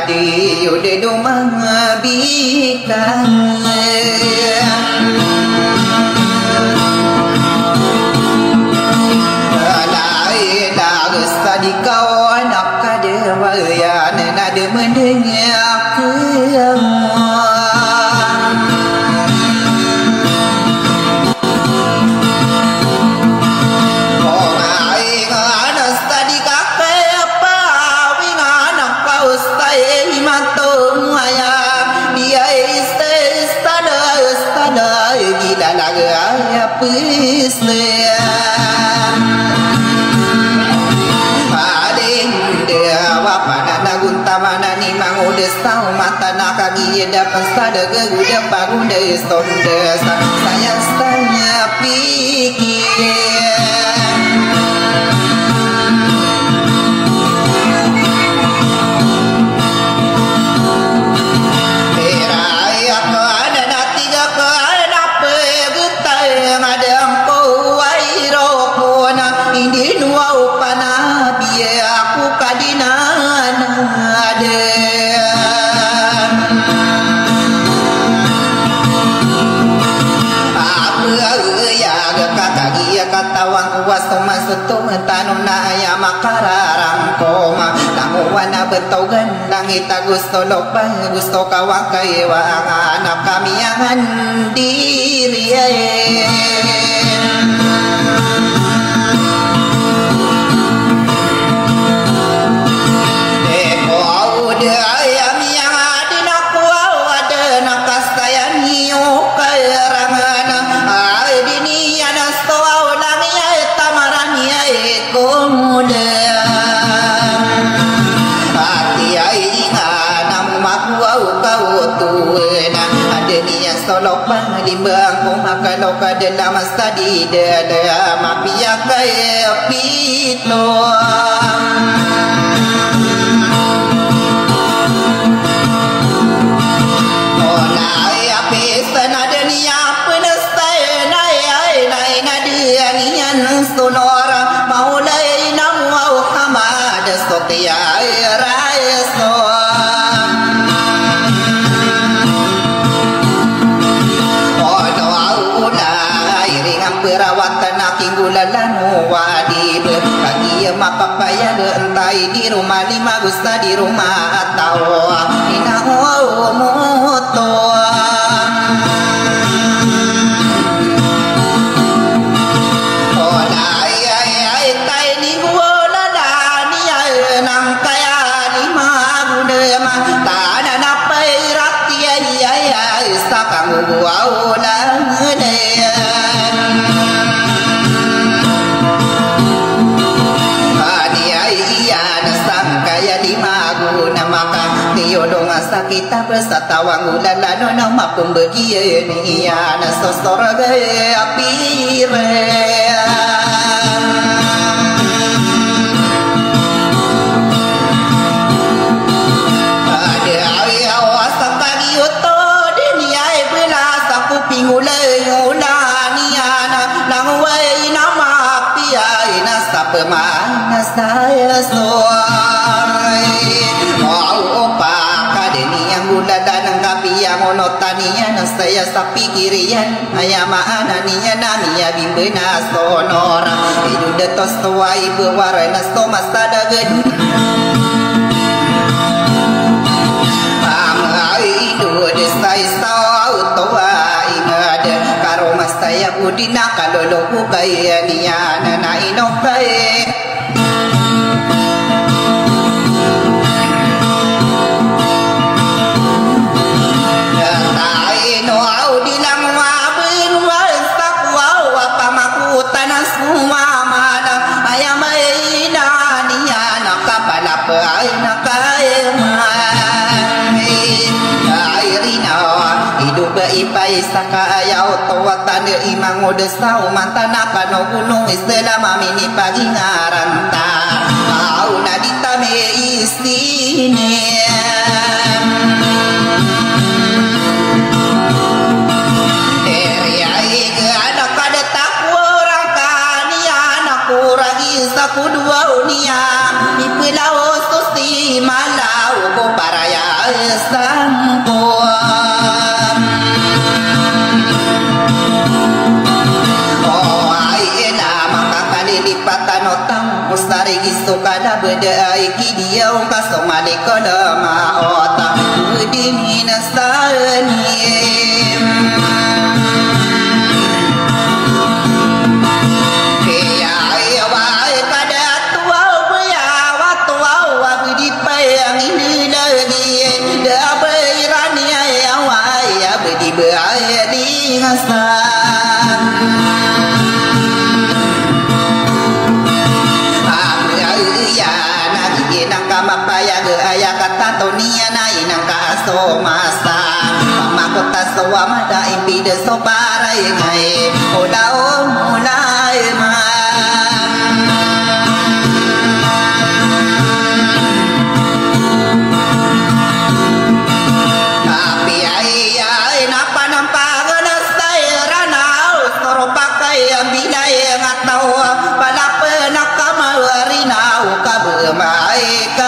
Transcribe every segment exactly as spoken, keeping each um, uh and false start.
di udah domang bika lai dah tadi kau anak kada waya nada mendengar aku Tahu mata nak kaki dapat sada geguda bangun dari sonda saya tanya pikir beraya ke ada nak tiga ke ada apa getai ada engkau wairo kona ini dua upana biar aku kadinan ada katawang kuwaso masuto tanong na aya makararang koma nanguwana betaw gandang ita gusto lopa gusto kawang kayewa ang anak kami ang handiri eko aude ayami ang adin ako awade nakastayan niyo kayarangan adini anasto muda hati aina namu makuau kau tuena ada niat solok limbang ko makalo kada lamas tadi dada mapia kaya pito ona ya pesta nada niat penestai nai ai nai nadia nian sonora maulai namu hamad sokia raiso ono aula iringan perawatan akingulalan wadib kaki mapapaya entai di rumah lima gusta di rumah atau inaho moto wow lang kita bersatawang ulalano na mapumbagian iya na sosorga apire ada ayaw asang kagiyuto diniyay bilasa kupingulay unaniana nangway na mapiyay na sa pemana saya soay danang kapi yang onotanian saya sapi kirian ayamaana niya namiya bimbena sonora idu detos tuai bewarna stomas tadagen pamai idu desai sau toa ingade karo mas saya budina kalolo kaya niya na inokai ipai saka ayaw tawatan imang odesau mantana kano gunung istilah mamini pagi ngaranta au nadita me istine eri ai ke anak kada takwa orang kani anak kuragi saku dua unia ipilau susti malau ko paraya Isukada bedai kidia kasong malikoda maota udini nasani Kaya wai kada tua buya watua wabdi payang ini lagi da bairani ya wai abdi bae di ngasan mapaya ge aya kata tonia na inang kaso masa makota sowa mada impide sobara ngai oda o mulai ma tapi ai ai napa nampak ngasai ranau soro pakai ambilai ngatau pada penak kamarinau kabemai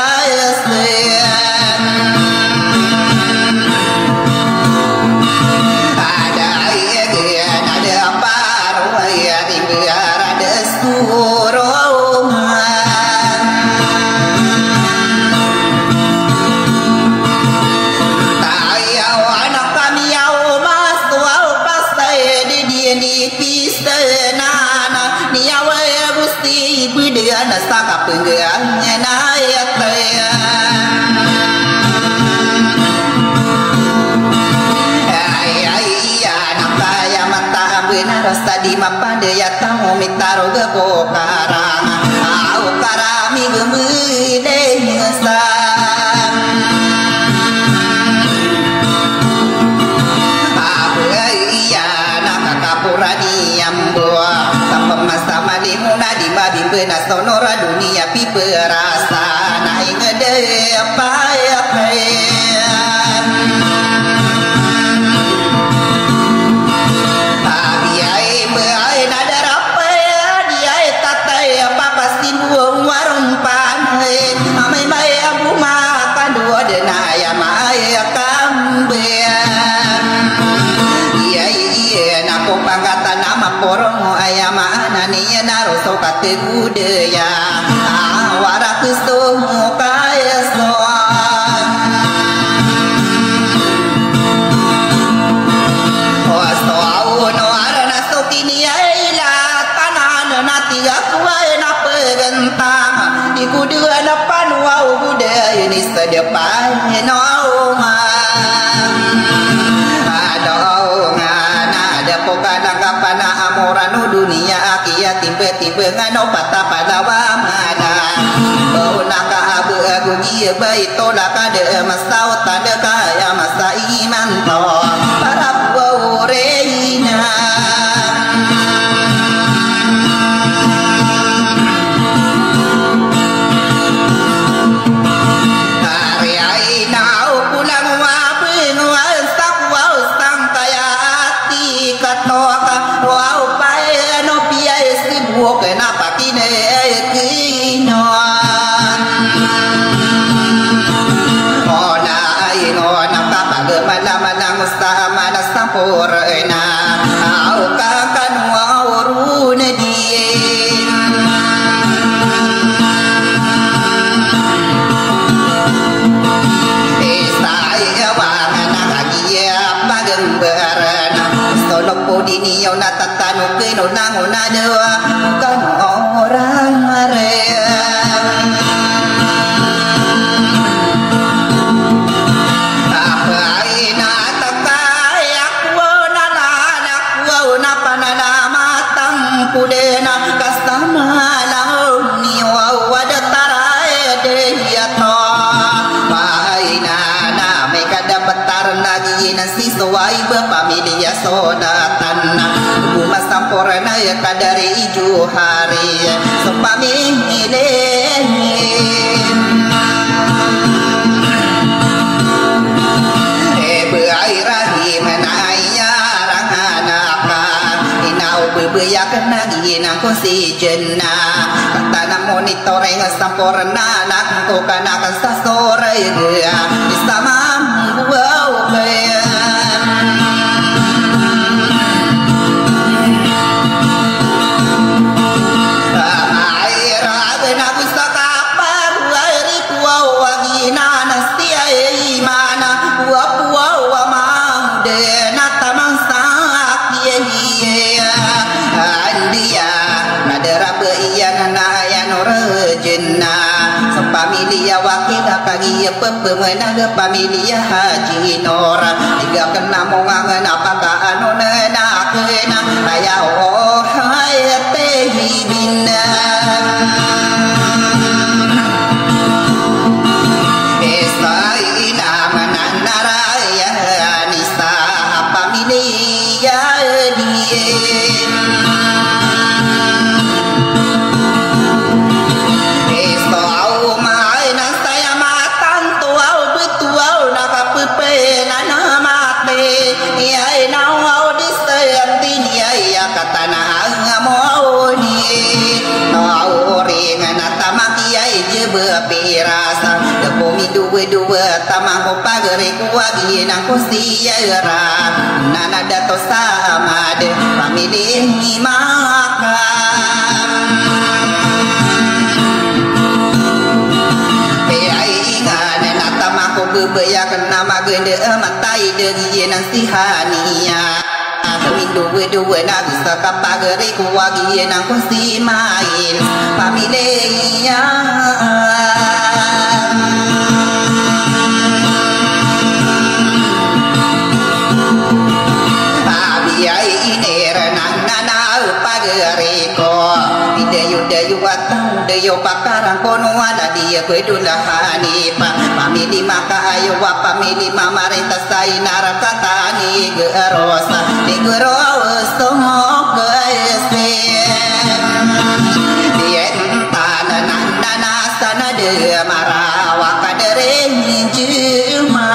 Saka penggeannya naik rasa di mapande ya tamu mitaro gebo karang au karami gemede ngesan abu iya naka kapurani amboa sampai masa malimu nadi mabim benas sonora dunia pi perasa naik ngede apa ya Poromo ayamana niya naroso kate budaya awara kusto kaya soan osto au no arana sokini aila tanan nati aku na pegentang iku dua depan wau budaya ni sedepan no Amorano dunia akia timbe-timbe ngano pata pada wamana Bau naka abu agu gia baito laka de masau tanda kaya masa iman to para bau reina Hari aina pulang wapin wasak wau sang kaya ati katoka Wow, pae no pia esi buok na pakine kino. Ona ai no na papa ge mana mana musta mana sampur na. Au kakan wa urune die. Esai wa na kagia pagembaran. Solo dini yo na tatanu ke no nango na dewa kan orang area apa ina takai aku na na aku na panana matang kudena kastama lau ni wa wada tarai de ya to maina na me kada betar lagi nasi sowai berpamilia soda tanah rumah sampurna ya kadari ijo hari sopami mileni eh berai rahim naya ranganaka inau bebeya kena gina kosi jenna kata na monitoring sampurna nak ko kana kan sasore ya sama wow kaya Air ada nak usah dia wakil kagi pepemenang pamilih haji nora tiga kena mongang apakah anu nak kena raya oh hai teh bina esai nama naraya nisa pamilih ya dia berpirasa depomi dua-dua tamang pagere kuagi nang kusiara nana dato sama de pamilih makan peai ingan nata mako bebaya kena magende matai de nang sihania dua-dua nak bisa kapagere kuagi nang kusi main pamilih yo pakarang kono ada dia kedula hanipa pamili maka ayo wa pamili mamarenta sai narakatani gerosa di gerosa geese dia entana nana sana de marawa kadere juma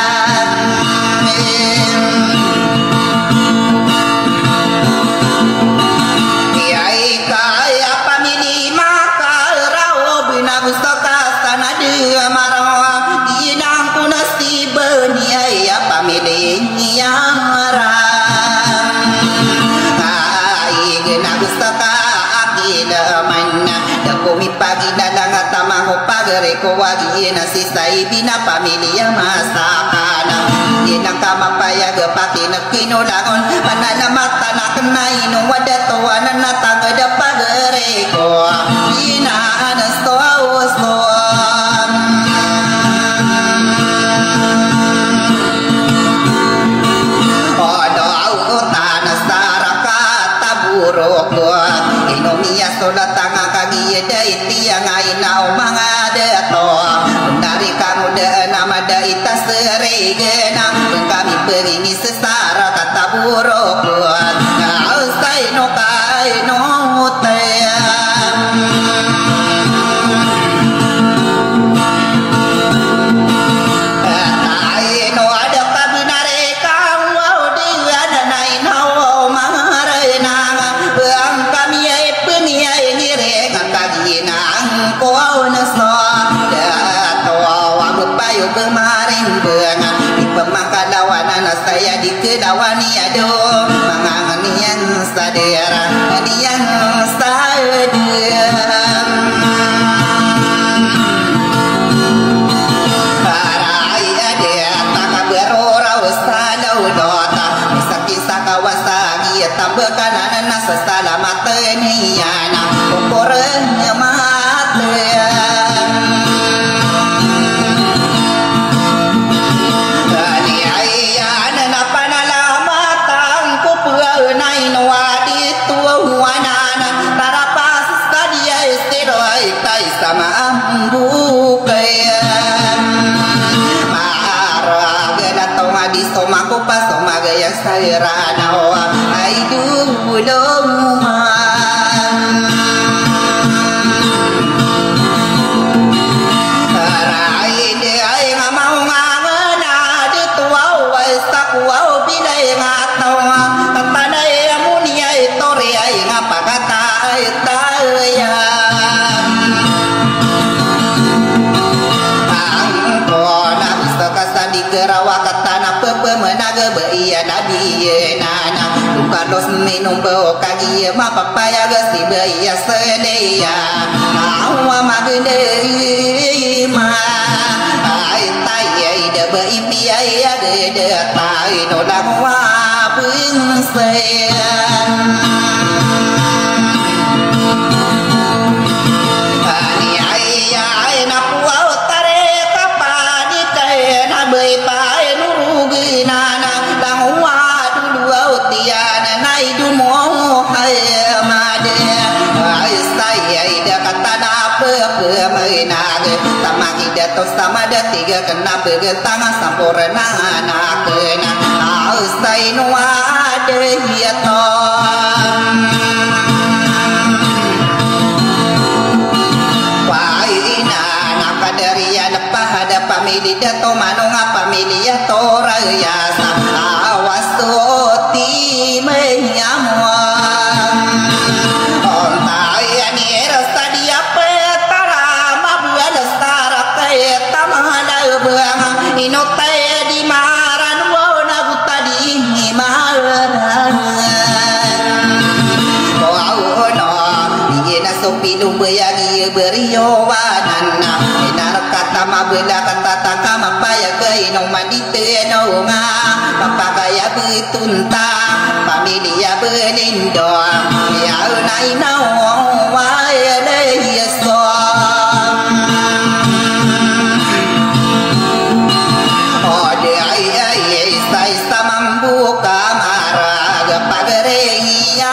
pagi dadang tamang pagere ko wagi na si sai bina pamilya masakana ina kama paya gepati na kinulangon manana mata na kenai no wadato anana tangada pagere ko ina ana sto sto odo au tana saraka taburok inomia solatang kagi dai tiang ainau mangada to dari kamu de nama dai tasregena kami perini sesara kata buruk kau sai no kai no te kemarin bengang di pemakadawan saya di kedawani ado mangangnian sadera dian sadera parai ada tak berora ustadau dota kisah-kisah kawasagi tambahkan anak sesalamat niana ukurnya mati sama ambu kayan marah gana toma di soma kupa soma gaya sairana wa aidu loman rai de ai ngamau ngana di tua wa sakwa bilai ngatau tanpa ya munia tori ai ngapa kata ya di kerawak tanah pemenaga beia nabi nana bukalos minum bau kagi ma papaya gasi beia sedia awa magde ma ai tai ai de bei biaya de de tai no langwa pung sean ani ai ai na puau bơi bay nuru ginana lang wa dulu autiana nai du mo hai made ai sai ai da kata na apa apa maina ge tamaki da to sama da tiga kena begetang sampurna anak kena au sai no ade ya to pamili dato manong pamili to raya sa awas ti menyamwa on taya ni rasa dia petara mabala stara kaya tamala bang ino taya di maran wona gutadi maran oh no ina sopi lumbe yagi berio wanana tama bela kata takama paya kai no mandite no nga papagaya betunta familia belindo ya nai no wa le yeso oh de ai ai sai samambu kamara gapagare ya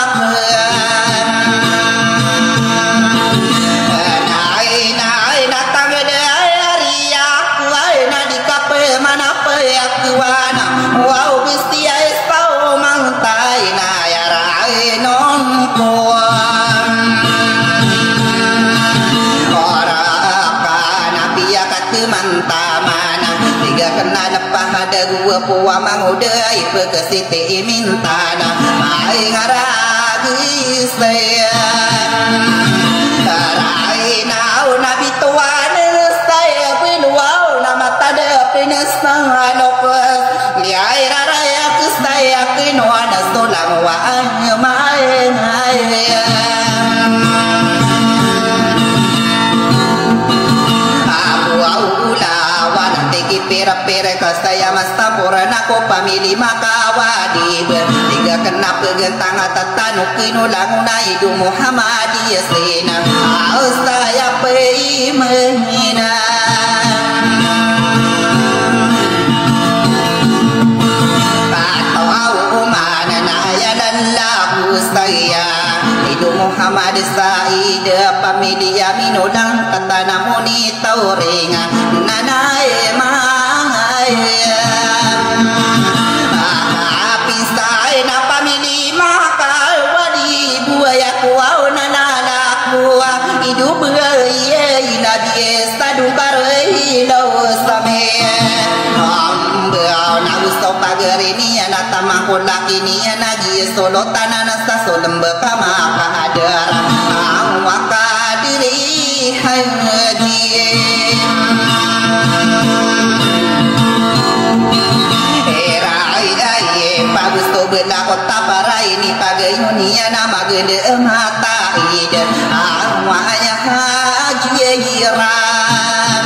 wow gusti ai pau mantai na ya rai non kuan ora kana pia katu mantamana tiga kena lepah ada gua puwa mangudai pekesite mintana mai ngaragi saya rai nau nabi tuan saya pinuau nama tada pinasano ai rara ya kusaya kino ada solang wa mai mai abu aula wana teki pera pera kasaya masta porana ko pamili makawadi tiga kena pegentang tatanu kino languna idu Muhammadiyah sena saya pei menghina saya hidup Muhammad Said pamilia minodang kata namuni tauringa nanai mangai api saya na pamili maka wadi buaya kuau nanala kuah hidup beraya nabi sadu karai lau same ambau nagu sopa gerini anak tamang kolak ini anagi solo tanana solem bekama kahadar awaka diri haji erai ai bagus to bela kota parai ni pagai dunia nama gede mata ide awanya haji hiram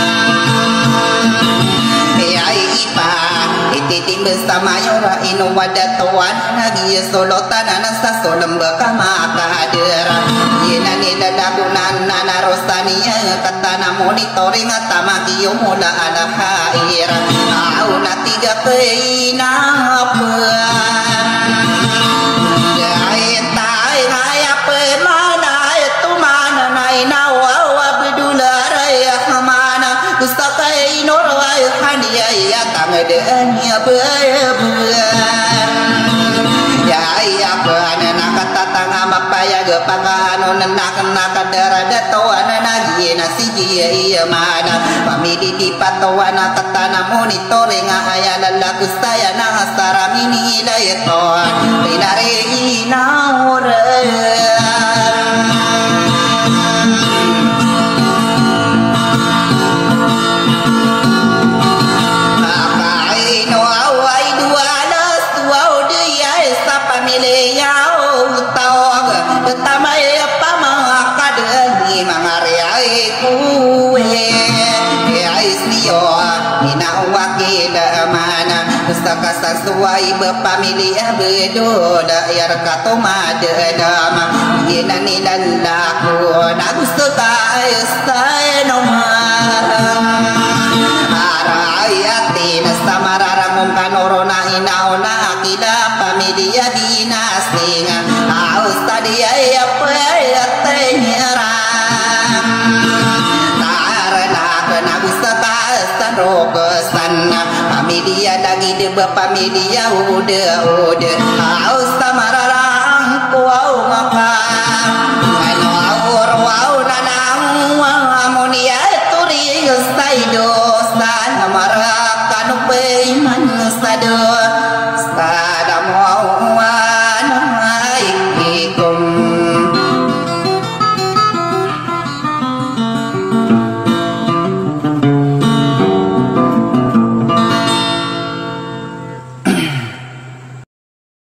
ai ipa ititim bersama yora ino wadatuan nagi solotan anasa solem bekama kader yena ni dadagunan nana rosania katana monitoring tamaki yomola ala khair au na tiga keina apa ai tai ngai apa mana itu mana nai nawa abdul raya mana gustakai norwai hania ya tangedenya bebuan ya ya bana nakata tanga mapaya gepangano nakana kadara datoana nagi nasiji ya mana pamidi di patoana katana monitoring ayana lagustaya na hasara mini laeton binare inaure Kasa suai bepamilia bedoda yar kato madedama ina ni lallaku nagu suka estai nomar arai sanna pamilia lagi de pamilia ude ude au samarara